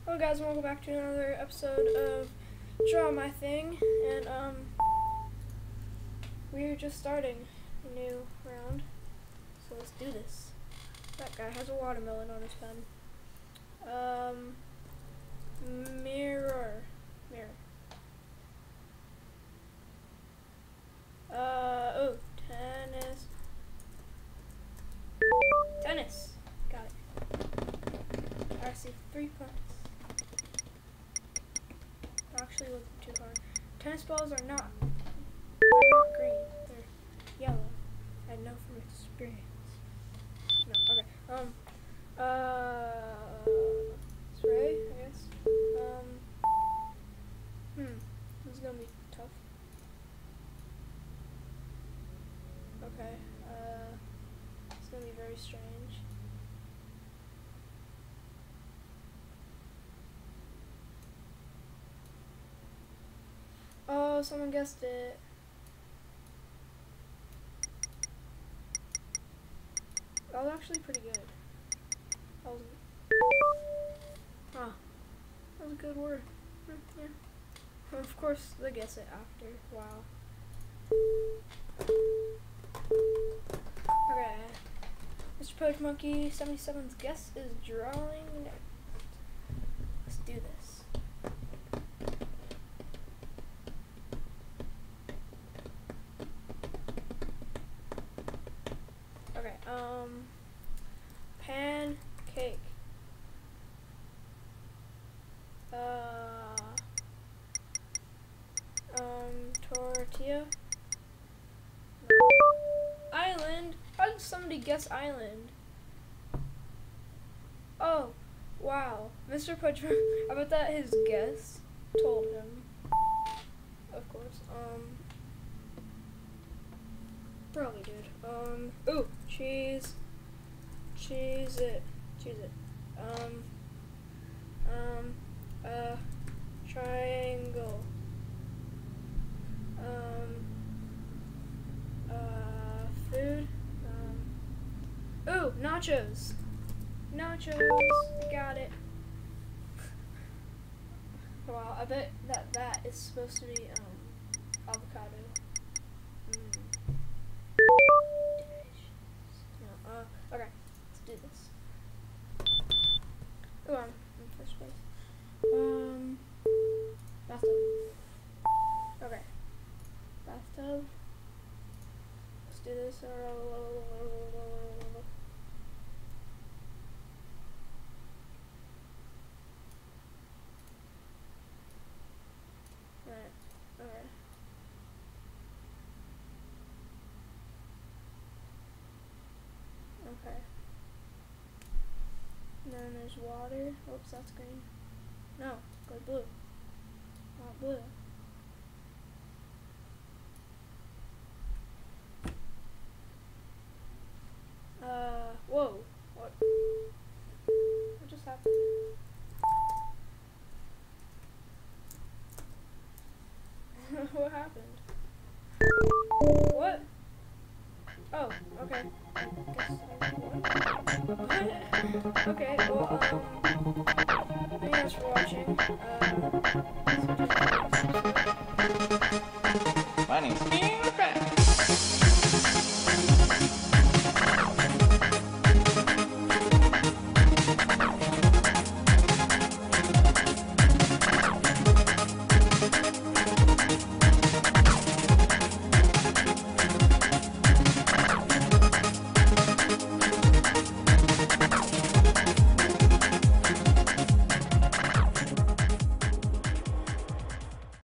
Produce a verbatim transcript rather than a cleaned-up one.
Hello guys, and welcome back to another episode of Draw My Thing, and um, we're just starting a new round, so let's do this. That guy has a watermelon on his pen. Um, mirror, mirror. Uh, oh, tennis. Tennis, got it. I see three points. Actually wasn't too hard. Tennis balls are not, they're not green, they're yellow. I know from experience. No, okay. Um, uh, spray, I guess. Um, hmm, this is gonna be tough. Okay, uh, it's gonna be very strange. Oh, someone guessed it. That was actually pretty good. That was, huh. That was a good word. Hmm, yeah. Well, of course, they guess it after. Wow. Okay. Mister Poke Monkey seventy-seven's guess is drawing next. Let's do this. Okay, um, pancake. Uh, um, tortilla. No. Island. How did somebody guess island? Oh, wow. Mister Poacher, I bet that his guess told him. Of course. Um, probably did. Um, ooh, cheese. Cheese it. Cheese it. Um, um, uh, triangle. Um, uh, food. Um, ooh, nachos. Nachos. Got it. Wow, I bet that that is supposed to be, um, avocado. Mm. No, uh, okay, let's do this. Oh, I'm in first place. Um, bathtub. Okay, bathtub. Let's do this. Alright, alright. Okay. And then there's water. Oops, that's green. No, go blue. Not blue. Uh, whoa. What? What just happened? What happened? What? Oh, okay. Guess I, what? Okay, well, um,